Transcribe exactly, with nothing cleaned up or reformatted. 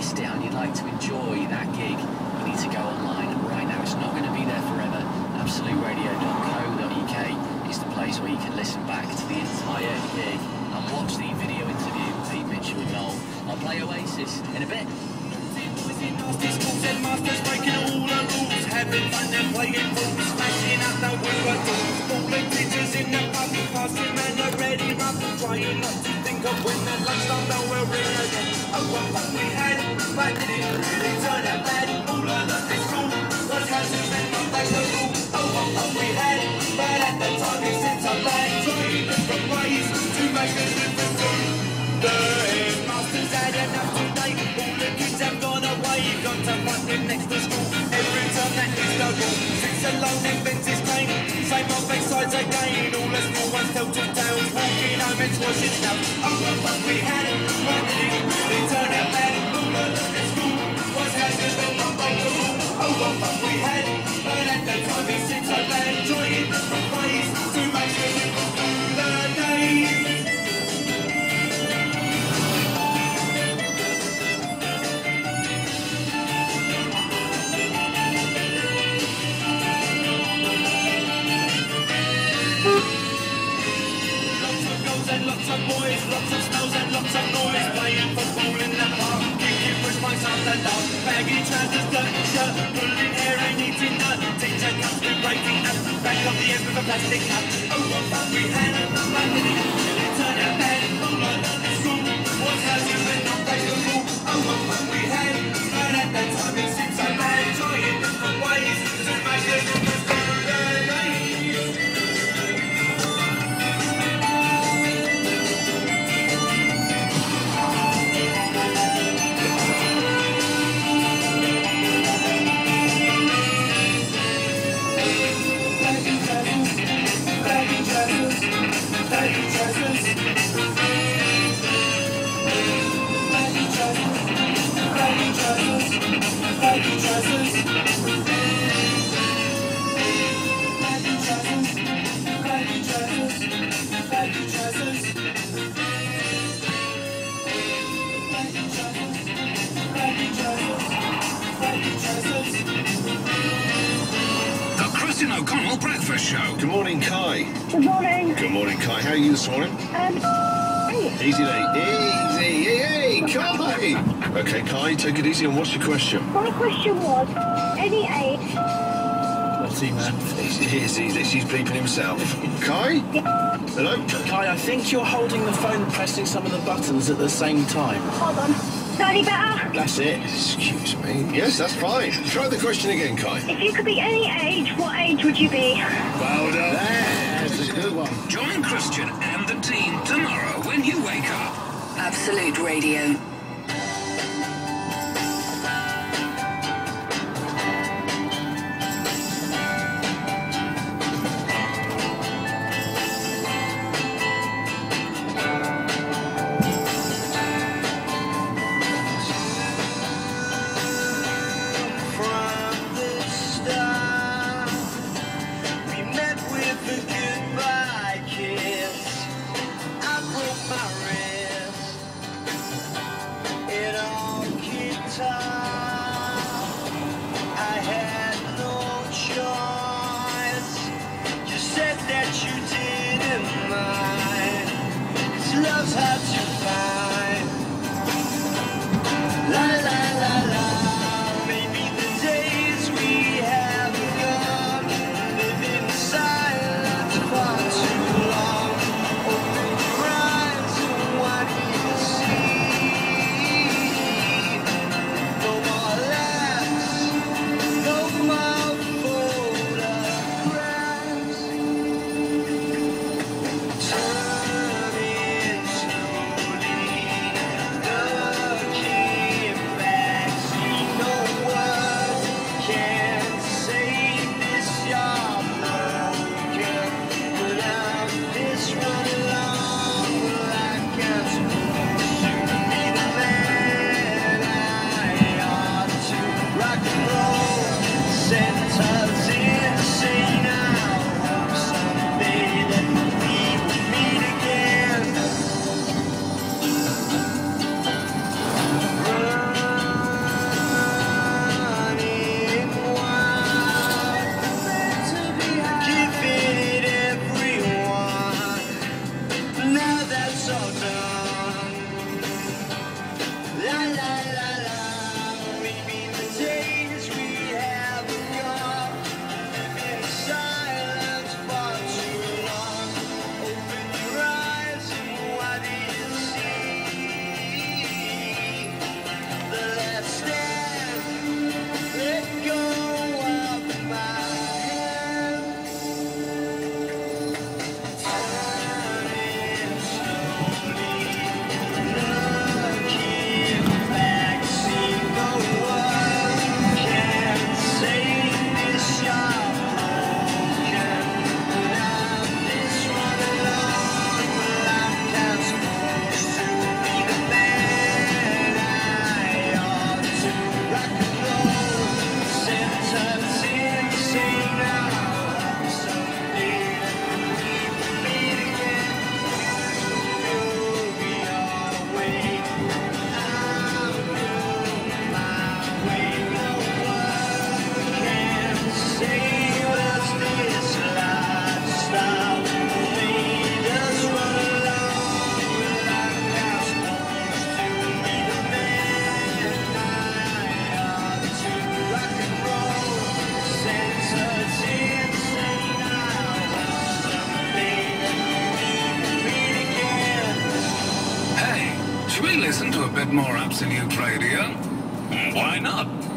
missed it and you'd like to enjoy that gig, you need to go online right now. It's not going to be there forever. absolute radio dot co dot U K is the place where you can listen back to the entire gig and watch the video interview with Pete Mitchell and Noel. I'll play Oasis in a bit. Masters breaking all the rules, having fun and playing fools, smashing out the window doors. All the teachers in the pub, passing man are ready up, trying not to think of when that lunchtime bell will ring again. Oh, what fun we had, but did it really turn out bad? All I learned at school was how to spend my day to rule. Oh, what fun we had, but at the time it seemed so bad. Trying different ways to make a difference to the headmasters had enough today. All the kids have gone away, got to find them next to school. Every time that is the rule, sits alone and bends his cane. Same old basides again, all the small ones tell to tales. Walking home and washing out. Oh, what fun we had, but did it really turn out bad? All I learned at school was how to spend my day to rule. Oh, what fun we had, but at the time it seemed so bad. Trying different ways to make a difference to the days. Lots of boys, lots of smells and lots of noise, playing football in the park, kicking push bikes on the dog, baggy trousers, dirty shirt, pulling hair and eating nut, teacher comes to breaking up, back of the end with a plastic cup. Oh, what fun we had, but did it really turn out bad? All I learned at school was how to spend our day to rule. Oh, what fun we had, but at that time it seemed so bad, trying different ways to make a difference to the days. Breakfast show. Good morning, Kai. Good morning. Good morning, Kai. How are you this morning? Um, hey. Easy, day. Easy. Hey, hey, Kai. Okay, Kai, take it easy. And what's your question? My question was, any age... What's he, man? He's easy. She's bleeping himself. Kai? Yeah. Hello? Kai, I think you're holding the phone pressing some of the buttons at the same time. Hold on. Is that any better? That's it. Excuse me. Yes, that's fine. Try the question again, Kai. If you could be any age, what age would you be? Well done. That's a good one. Join Christian and the team tomorrow when you wake up. Absolute Radio. I broke my wrist. Should we listen to a bit more Absolute Radio? Why not?